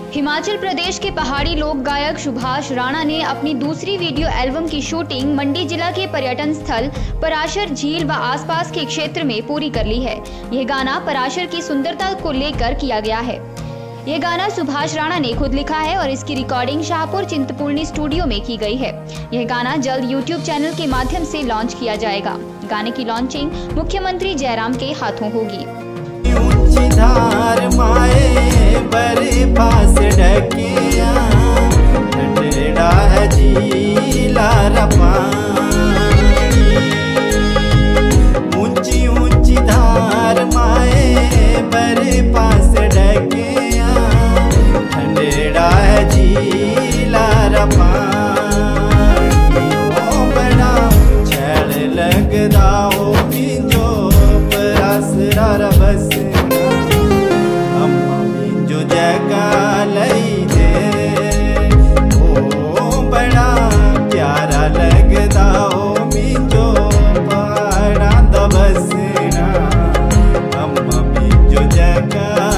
हिमाचल प्रदेश के पहाड़ी लोक गायक सुभाष राणा ने अपनी दूसरी वीडियो एल्बम की शूटिंग मंडी जिला के पर्यटन स्थल पराशर झील व आसपास के क्षेत्र में पूरी कर ली है। यह गाना पराशर की सुंदरता को लेकर किया गया है। यह गाना सुभाष राणा ने खुद लिखा है और इसकी रिकॉर्डिंग शाहपुर चिंतपूर्णी स्टूडियो में की गई है। यह गाना जल्द यूट्यूब चैनल के माध्यम से लॉन्च किया जाएगा। गाने की लॉन्चिंग मुख्यमंत्री जयराम के हाथों होगी। ऊंची ऊंची धार माए बरे पास डकिया ठंडेड़ा है झीला रपानी ओ बड़ा छल लगदा हो मिंजो परासरा रबसना अम्मा मिंजो जगह लई दे ओ बड़ा प्यारा लगदा हो मिंजो पहाड़ा दा बसना अम्मा मिंजो जगह